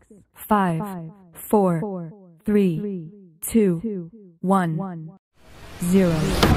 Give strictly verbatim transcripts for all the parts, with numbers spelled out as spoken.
five, four, three, two, one, zero.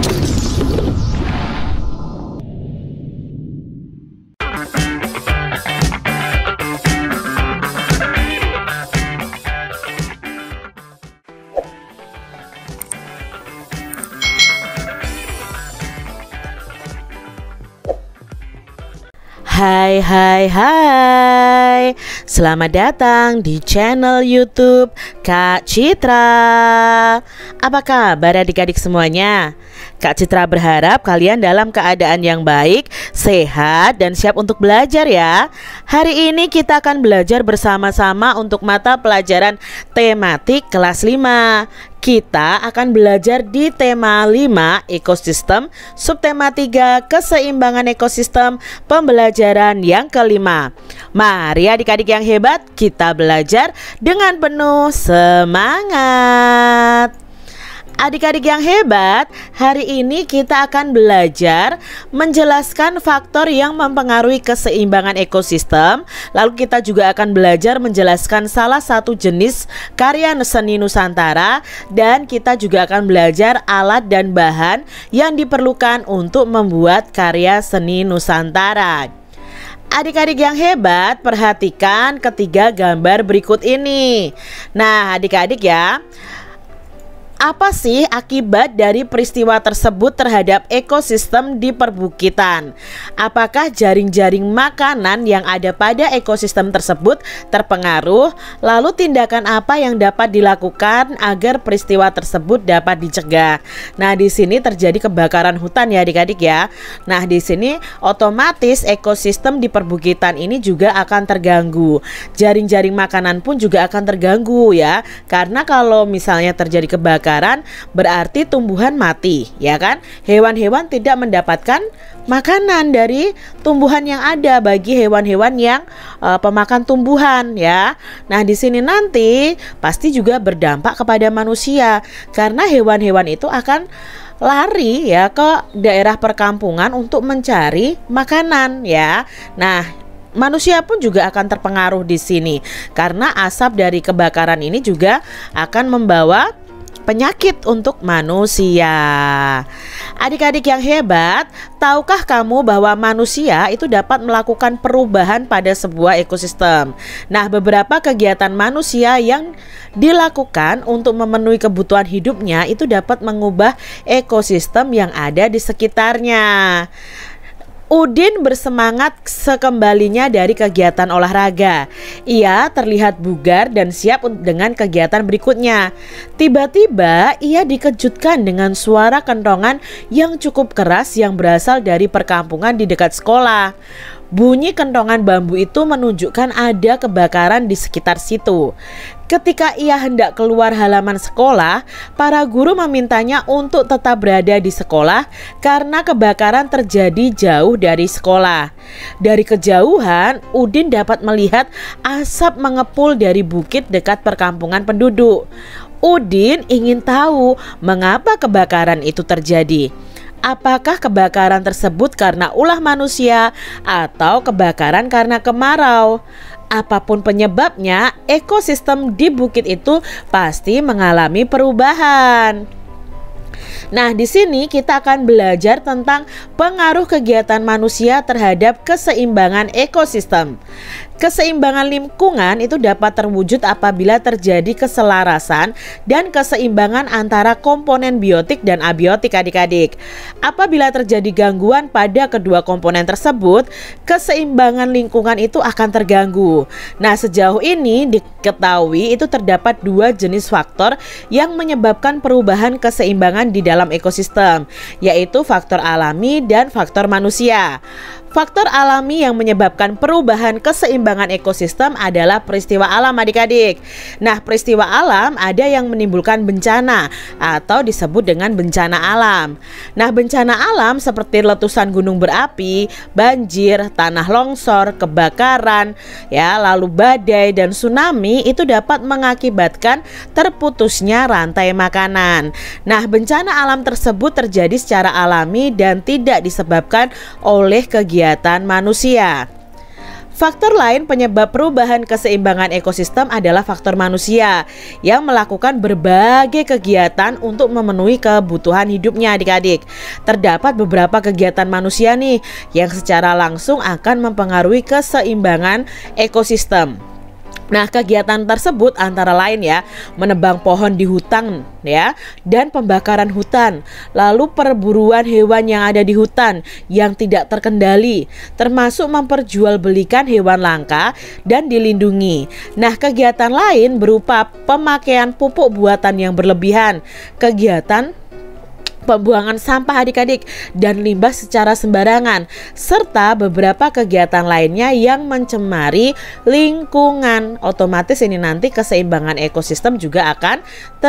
Hai hai hai, selamat datang di channel YouTube Kak Citra. Apa kabar adik-adik semuanya? Kak Citra berharap kalian dalam keadaan yang baik, sehat, dan siap untuk belajar ya. Hari ini kita akan belajar bersama-sama untuk mata pelajaran tematik kelas lima. Kita akan belajar di tema lima, ekosistem, subtema tiga, keseimbangan ekosistem, pembelajaran yang kelima. Mari adik-adik yang hebat, kita belajar dengan penuh semangat. Adik-adik yang hebat, hari ini kita akan belajar menjelaskan faktor yang mempengaruhi keseimbangan ekosistem. Lalu kita juga akan belajar menjelaskan salah satu jenis karya seni Nusantara. Dan kita juga akan belajar alat dan bahan yang diperlukan untuk membuat karya seni Nusantara. Adik-adik yang hebat, perhatikan ketiga gambar berikut ini. Nah adik-adik ya, apa sih akibat dari peristiwa tersebut terhadap ekosistem di perbukitan? Apakah jaring-jaring makanan yang ada pada ekosistem tersebut terpengaruh? Lalu tindakan apa yang dapat dilakukan agar peristiwa tersebut dapat dicegah? Nah, di sini terjadi kebakaran hutan ya adik-adik ya. Nah, di sini otomatis ekosistem di perbukitan ini juga akan terganggu. Jaring-jaring makanan pun juga akan terganggu ya. Karena kalau misalnya terjadi kebakaran, berarti tumbuhan mati, ya kan? Hewan-hewan tidak mendapatkan makanan dari tumbuhan yang ada bagi hewan-hewan yang uh, pemakan tumbuhan, ya. Nah, di sini nanti pasti juga berdampak kepada manusia karena hewan-hewan itu akan lari ya ke daerah perkampungan untuk mencari makanan, ya. Nah, manusia pun juga akan terpengaruh di sini karena asap dari kebakaran ini juga akan membawa penyakit untuk manusia. Adik-adik yang hebat, tahukah kamu bahwa manusia itu dapat melakukan perubahan pada sebuah ekosistem? Nah, beberapa kegiatan manusia yang dilakukan untuk memenuhi kebutuhan hidupnya itu dapat mengubah ekosistem yang ada di sekitarnya. Udin bersemangat sekembalinya dari kegiatan olahraga. Ia terlihat bugar dan siap dengan kegiatan berikutnya. Tiba-tiba ia dikejutkan dengan suara kentongan yang cukup keras yang berasal dari perkampungan di dekat sekolah. Bunyi kentongan bambu itu menunjukkan ada kebakaran di sekitar situ. Ketika ia hendak keluar halaman sekolah, para guru memintanya untuk tetap berada di sekolah karena kebakaran terjadi jauh dari sekolah. Dari kejauhan, Udin dapat melihat asap mengepul dari bukit dekat perkampungan penduduk. Udin ingin tahu mengapa kebakaran itu terjadi. Apakah kebakaran tersebut karena ulah manusia atau kebakaran karena kemarau? Apapun penyebabnya, ekosistem di bukit itu pasti mengalami perubahan. Nah, di sini kita akan belajar tentang pengaruh kegiatan manusia terhadap keseimbangan ekosistem. Keseimbangan lingkungan itu dapat terwujud apabila terjadi keselarasan dan keseimbangan antara komponen biotik dan abiotik adik-adik. Apabila terjadi gangguan pada kedua komponen tersebut, keseimbangan lingkungan itu akan terganggu. Nah, sejauh ini diketahui itu terdapat dua jenis faktor yang menyebabkan perubahan keseimbangan di dalam ekosistem, yaitu faktor alami dan faktor manusia. Faktor alami yang menyebabkan perubahan keseimbangan ekosistem adalah peristiwa alam adik-adik. Nah, peristiwa alam ada yang menimbulkan bencana atau disebut dengan bencana alam. Nah, bencana alam seperti letusan gunung berapi, banjir, tanah longsor, kebakaran, ya, lalu badai dan tsunami itu dapat mengakibatkan terputusnya rantai makanan. Nah, bencana alam tersebut terjadi secara alami dan tidak disebabkan oleh kegiatan manusia. Faktor lain penyebab perubahan keseimbangan ekosistem adalah faktor manusia yang melakukan berbagai kegiatan untuk memenuhi kebutuhan hidupnya adik-adik. Terdapat beberapa kegiatan manusia nih yang secara langsung akan mempengaruhi keseimbangan ekosistem. Nah, kegiatan tersebut antara lain ya, menebang pohon di hutan ya, dan pembakaran hutan, lalu perburuan hewan yang ada di hutan yang tidak terkendali, termasuk memperjualbelikan hewan langka dan dilindungi. Nah, kegiatan lain berupa pemakaian pupuk buatan yang berlebihan, kegiatan pembuangan sampah adik-adik dan limbah secara sembarangan, serta beberapa kegiatan lainnya yang mencemari lingkungan. Otomatis ini nanti keseimbangan ekosistem juga akan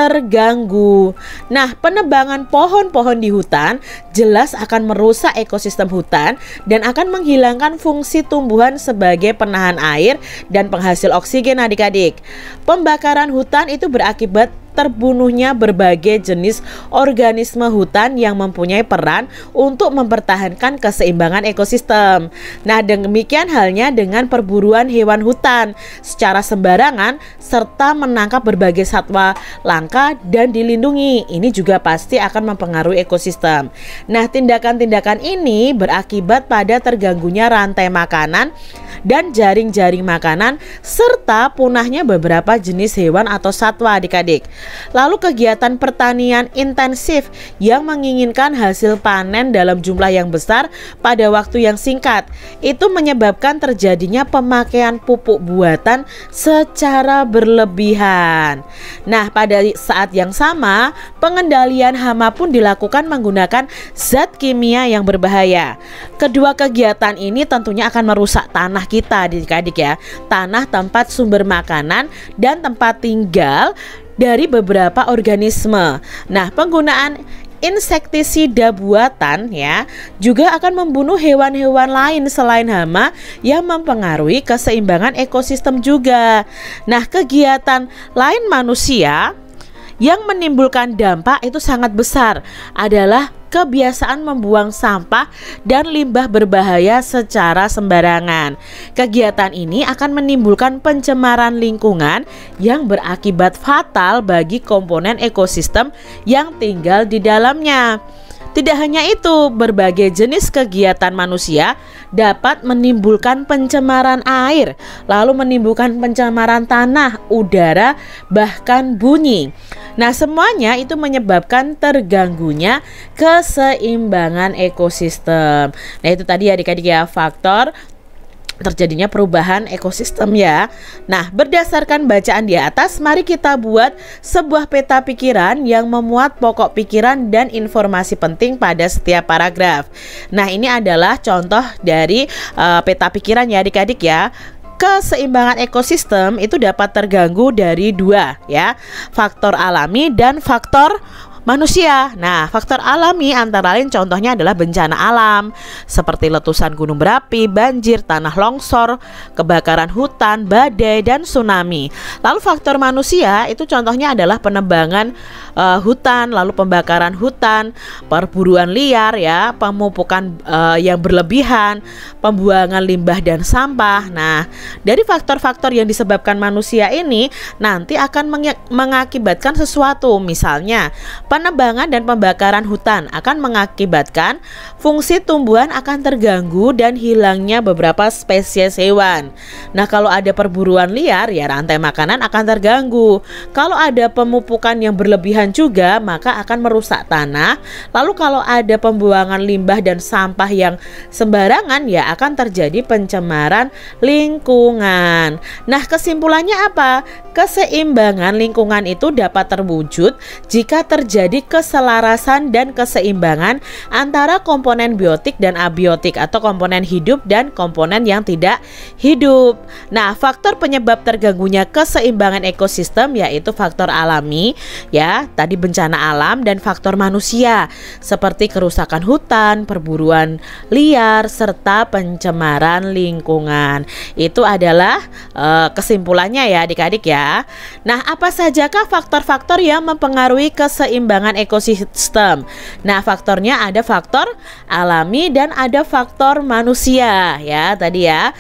terganggu. Nah, penebangan pohon-pohon di hutan jelas akan merusak ekosistem hutan dan akan menghilangkan fungsi tumbuhan sebagai penahan air dan penghasil oksigen adik-adik. Pembakaran hutan itu berakibat terbunuhnya berbagai jenis organisme hutan yang mempunyai peran untuk mempertahankan keseimbangan ekosistem. Nah, demikian halnya dengan perburuan hewan hutan secara sembarangan serta menangkap berbagai satwa langka dan dilindungi. Ini juga pasti akan mempengaruhi ekosistem. Nah, tindakan-tindakan ini berakibat pada terganggunya rantai makanan dan jaring-jaring makanan serta punahnya beberapa jenis hewan atau satwa adik-adik. Lalu kegiatan pertanian intensif yang menginginkan hasil panen dalam jumlah yang besar pada waktu yang singkat itu menyebabkan terjadinya pemakaian pupuk buatan secara berlebihan. Nah, pada saat yang sama pengendalian hama pun dilakukan menggunakan zat kimia yang berbahaya. Kedua kegiatan ini tentunya akan merusak tanah kita adik-adik ya, tanah tempat sumber makanan dan tempat tinggal dari beberapa organisme. Nah, penggunaan insektisida buatan ya juga akan membunuh hewan-hewan lain selain hama yang mempengaruhi keseimbangan ekosistem juga. Nah, kegiatan lain manusia yang menimbulkan dampak itu sangat besar adalah kebiasaan membuang sampah dan limbah berbahaya secara sembarangan. Kegiatan ini akan menimbulkan pencemaran lingkungan yang berakibat fatal bagi komponen ekosistem yang tinggal di dalamnya. Tidak hanya itu, berbagai jenis kegiatan manusia dapat menimbulkan pencemaran air, lalu menimbulkan pencemaran tanah, udara, bahkan bunyi. Nah, semuanya itu menyebabkan terganggunya keseimbangan ekosistem. Nah, itu tadi adik-adik ya, faktor terjadinya perubahan ekosistem ya. Nah, berdasarkan bacaan di atas, mari kita buat sebuah peta pikiran yang memuat pokok pikiran dan informasi penting pada setiap paragraf. Nah, ini adalah contoh dari uh, peta pikiran ya adik-adik ya. Keseimbangan ekosistem itu dapat terganggu dari dua ya, faktor alami dan faktor manusia. Nah, faktor alami antara lain contohnya adalah bencana alam seperti letusan gunung berapi, banjir, tanah longsor, kebakaran hutan, badai, dan tsunami. Lalu faktor manusia itu contohnya adalah penebangan uh, hutan, lalu pembakaran hutan, perburuan liar ya, pemupukan uh, yang berlebihan, pembuangan limbah dan sampah. Nah, dari faktor-faktor yang disebabkan manusia ini nanti akan meng- mengakibatkan sesuatu. Misalnya penebangan dan pembakaran hutan akan mengakibatkan fungsi tumbuhan akan terganggu dan hilangnya beberapa spesies hewan. Nah, kalau ada perburuan liar ya rantai makanan akan terganggu. Kalau ada pemupukan yang berlebihan juga maka akan merusak tanah. Lalu kalau ada pembuangan limbah dan sampah yang sembarangan ya akan terjadi pencemaran lingkungan. Nah, kesimpulannya apa? Keseimbangan lingkungan itu dapat terwujud jika terjadi Jadi keselarasan dan keseimbangan antara komponen biotik dan abiotik atau komponen hidup dan komponen yang tidak hidup. Nah, faktor penyebab terganggunya keseimbangan ekosistem yaitu faktor alami ya, tadi bencana alam, dan faktor manusia seperti kerusakan hutan, perburuan liar, serta pencemaran lingkungan. Itu adalah uh, kesimpulannya ya adik-adik ya. Nah, apa sajakah faktor-faktor yang mempengaruhi keseimbangan ekosistem? Nah, faktornya ada faktor alami dan ada faktor manusia ya tadi ya.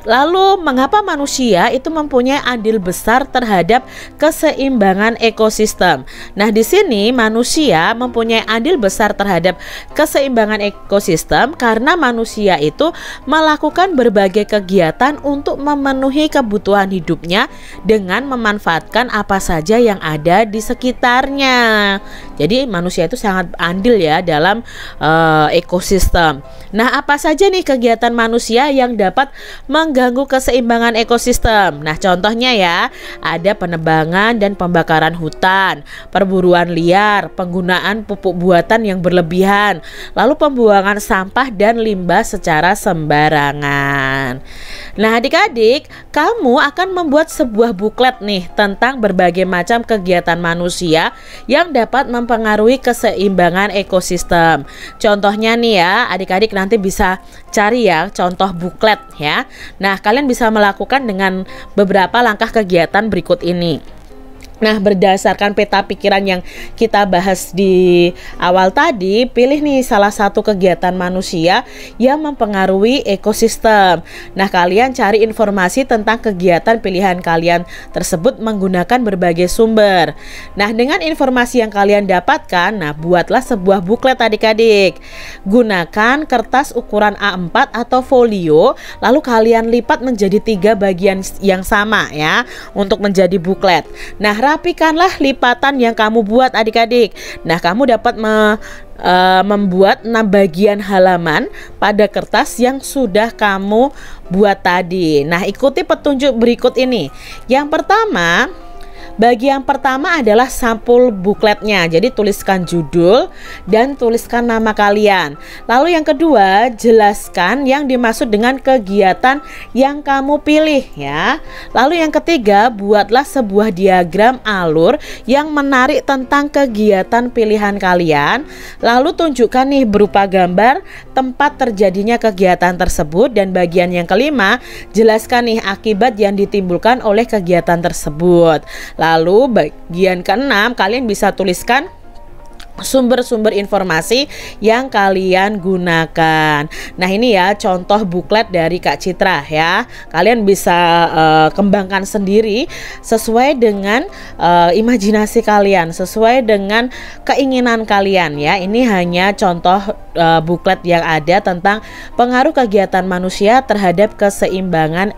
Lalu mengapa manusia itu mempunyai andil besar terhadap keseimbangan ekosistem? Nah, di sini manusia mempunyai andil besar terhadap keseimbangan ekosistem karena manusia itu melakukan berbagai kegiatan untuk memenuhi kebutuhan hidupnya dengan memanfaatkan apa saja yang ada di sekitarnya. Jadi manusia itu sangat andil ya dalam uh, ekosistem. Nah, apa saja nih kegiatan manusia yang dapat mengganggu keseimbangan ekosistem? Nah, contohnya ya, ada penebangan dan pembakaran hutan, perburuan liar, penggunaan pupuk buatan yang berlebihan, lalu pembuangan sampah dan limbah secara sembarangan. Nah, adik-adik, kamu akan membuat sebuah buklet nih tentang berbagai macam kegiatan manusia yang dapat mempengaruhi keseimbangan ekosistem. Contohnya nih ya, adik-adik nanti bisa cari ya contoh buklet ya. Nah, kalian bisa melakukan dengan beberapa langkah kegiatan berikut ini. Nah, berdasarkan peta pikiran yang kita bahas di awal tadi, pilih nih salah satu kegiatan manusia yang mempengaruhi ekosistem. Nah, kalian cari informasi tentang kegiatan pilihan kalian tersebut menggunakan berbagai sumber. Nah, dengan informasi yang kalian dapatkan, nah buatlah sebuah buklet adik-adik. Gunakan kertas ukuran A empat atau folio, lalu kalian lipat menjadi tiga bagian yang sama ya untuk menjadi buklet. Nah, rapikanlah lipatan yang kamu buat adik-adik. Nah, kamu dapat me, e, membuat enam bagian halaman pada kertas yang sudah kamu buat tadi. Nah, ikuti petunjuk berikut ini. Yang pertama, bagian pertama adalah sampul bukletnya. Jadi tuliskan judul dan tuliskan nama kalian. Lalu yang kedua, jelaskan yang dimaksud dengan kegiatan yang kamu pilih ya. Lalu yang ketiga, buatlah sebuah diagram alur yang menarik tentang kegiatan pilihan kalian. Lalu tunjukkan nih berupa gambar tempat terjadinya kegiatan tersebut. Dan bagian yang kelima, jelaskan nih akibat yang ditimbulkan oleh kegiatan tersebut. Lalu bagian keenam, kalian bisa tuliskan sumber-sumber informasi yang kalian gunakan. Nah, ini ya contoh buklet dari Kak Citra ya. Kalian bisa uh, kembangkan sendiri sesuai dengan uh, imajinasi kalian, sesuai dengan keinginan kalian ya. Ini hanya contoh uh, buklet yang ada tentang pengaruh kegiatan manusia terhadap keseimbangan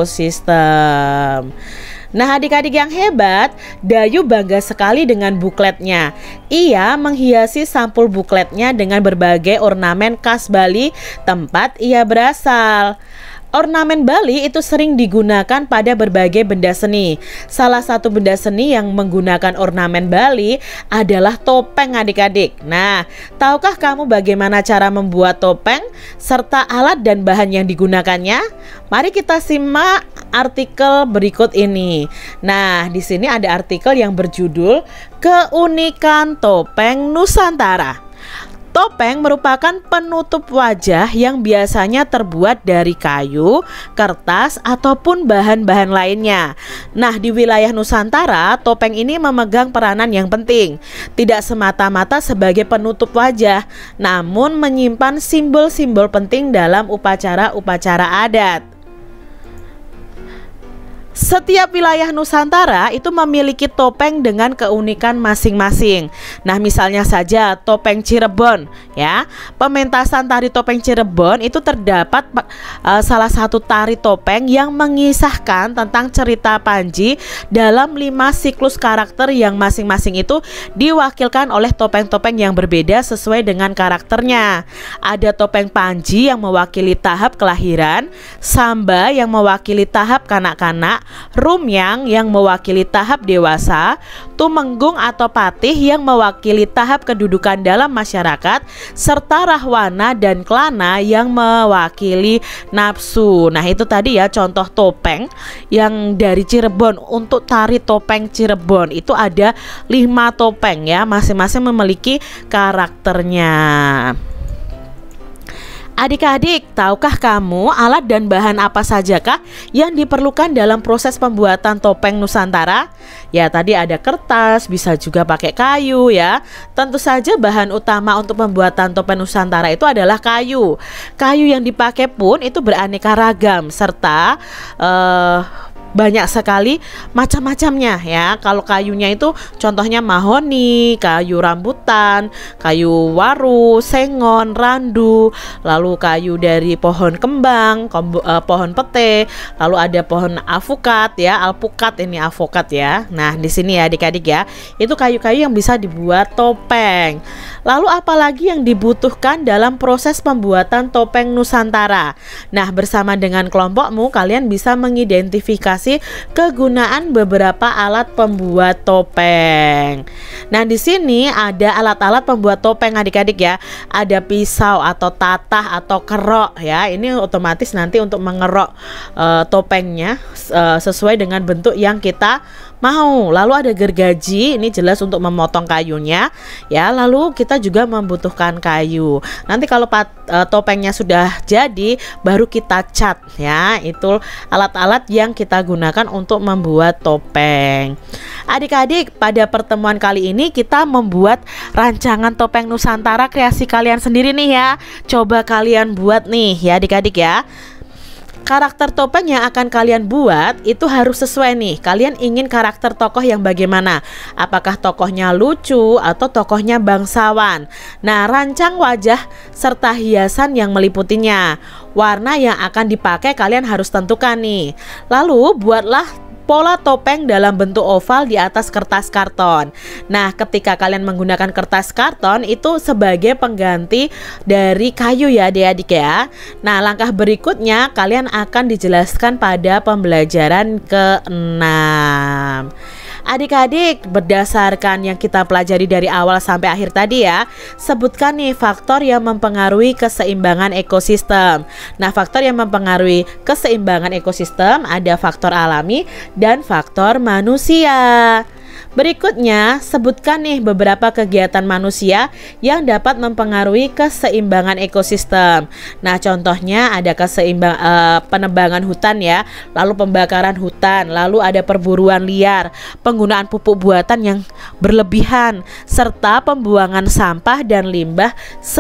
ekosistem. Nah, adik-adik yang hebat, Dayu bangga sekali dengan bukletnya. Ia menghiasi sampul bukletnya dengan berbagai ornamen khas Bali tempat ia berasal. Ornamen Bali itu sering digunakan pada berbagai benda seni. Salah satu benda seni yang menggunakan ornamen Bali adalah topeng adik-adik. Nah, tahukah kamu bagaimana cara membuat topeng serta alat dan bahan yang digunakannya? Mari kita simak artikel berikut ini. Nah, di sini ada artikel yang berjudul Keunikan Topeng Nusantara. Topeng merupakan penutup wajah yang biasanya terbuat dari kayu, kertas, ataupun bahan-bahan lainnya. Nah, di wilayah Nusantara, topeng ini memegang peranan yang penting. Tidak semata-mata sebagai penutup wajah, namun menyimpan simbol-simbol penting dalam upacara-upacara adat. Setiap wilayah Nusantara itu memiliki topeng dengan keunikan masing-masing. Nah, misalnya saja topeng Cirebon ya. Pementasan tari topeng Cirebon itu terdapat uh, salah satu tari topeng yang mengisahkan tentang cerita Panji dalam lima siklus karakter yang masing-masing itu diwakilkan oleh topeng-topeng yang berbeda sesuai dengan karakternya. Ada topeng Panji yang mewakili tahap kelahiran, Samba yang mewakili tahap kanak-kanak, Rumyang yang mewakili tahap dewasa, Tumenggung atau Patih yang mewakili tahap kedudukan dalam masyarakat, serta Rahwana dan Klana yang mewakili nafsu. Nah, itu tadi ya contoh topeng yang dari Cirebon. Untuk tari topeng Cirebon itu ada lima topeng ya, masing-masing memiliki karakternya. Adik-adik, tahukah kamu alat dan bahan apa sajakah yang diperlukan dalam proses pembuatan topeng Nusantara? Ya, tadi ada kertas, bisa juga pakai kayu ya. Tentu saja bahan utama untuk pembuatan topeng Nusantara itu adalah kayu. Kayu yang dipakai pun itu beraneka ragam serta uh, banyak sekali macam-macamnya ya. Kalau kayunya itu contohnya mahoni, kayu rambutan, kayu waru, sengon, randu, lalu kayu dari pohon kembang, kombo, uh, pohon pete, lalu ada pohon alpukat ya, alpukat ini avokat ya. Nah, di sini ya adik-adik ya, itu kayu-kayu yang bisa dibuat topeng. Lalu apalagi yang dibutuhkan dalam proses pembuatan topeng Nusantara? Nah, bersama dengan kelompokmu kalian bisa mengidentifikasi kegunaan beberapa alat pembuat topeng. Nah, di sini ada alat-alat pembuat topeng adik-adik ya. Ada pisau atau tatah atau kerok ya. Ini otomatis nanti untuk mengerok uh, topengnya uh, sesuai dengan bentuk yang kita mau. Lalu ada gergaji, ini jelas untuk memotong kayunya ya. Lalu kita juga membutuhkan kayu. Nanti kalau pat, uh, topengnya sudah jadi, baru kita cat ya. Itu alat-alat yang kita gunakan untuk membuat topeng. Adik-adik, pada pertemuan kali ini kita membuat rancangan topeng Nusantara kreasi kalian sendiri nih ya. Coba kalian buat nih ya adik-adik ya. Karakter topeng yang akan kalian buat itu harus sesuai nih. Kalian ingin karakter tokoh yang bagaimana? Apakah tokohnya lucu atau tokohnya bangsawan? Nah, rancang wajah serta hiasan yang meliputinya. Warna yang akan dipakai kalian harus tentukan nih. Lalu buatlah pola topeng dalam bentuk oval di atas kertas karton. Nah, ketika kalian menggunakan kertas karton itu sebagai pengganti dari kayu ya adik-adik ya. Nah, langkah berikutnya kalian akan dijelaskan pada pembelajaran keenam. Adik-adik, berdasarkan yang kita pelajari dari awal sampai akhir tadi ya, sebutkan nih faktor yang mempengaruhi keseimbangan ekosistem. Nah, faktor yang mempengaruhi keseimbangan ekosistem ada faktor alami dan faktor manusia. Berikutnya, sebutkan nih beberapa kegiatan manusia yang dapat mempengaruhi keseimbangan ekosistem. Nah, contohnya ada keseimbang uh, penebangan hutan ya, lalu pembakaran hutan, lalu ada perburuan liar, penggunaan pupuk buatan yang berlebihan, serta pembuangan sampah dan limbah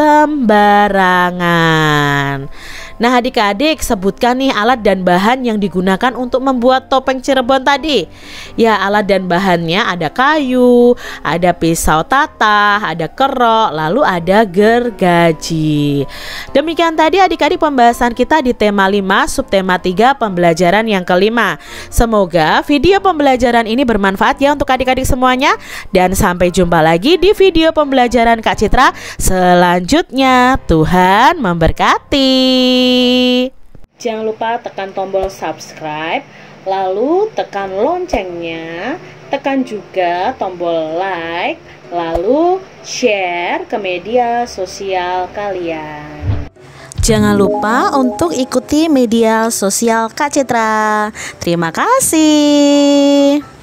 sembarangan. Nah, adik-adik, sebutkan nih alat dan bahan yang digunakan untuk membuat topeng Cirebon tadi. Ya, alat dan bahannya ada kayu, ada pisau tatah, ada kerok, lalu ada gergaji. Demikian tadi adik-adik pembahasan kita di tema lima, subtema tiga, pembelajaran yang kelima. Semoga video pembelajaran ini bermanfaat ya untuk adik-adik semuanya. Dan sampai jumpa lagi di video pembelajaran Kak Citra selanjutnya. Tuhan memberkati. Jangan lupa tekan tombol subscribe, lalu tekan loncengnya, tekan juga tombol like, lalu share ke media sosial kalian. Jangan lupa untuk ikuti media sosial Kak Citra. Terima kasih.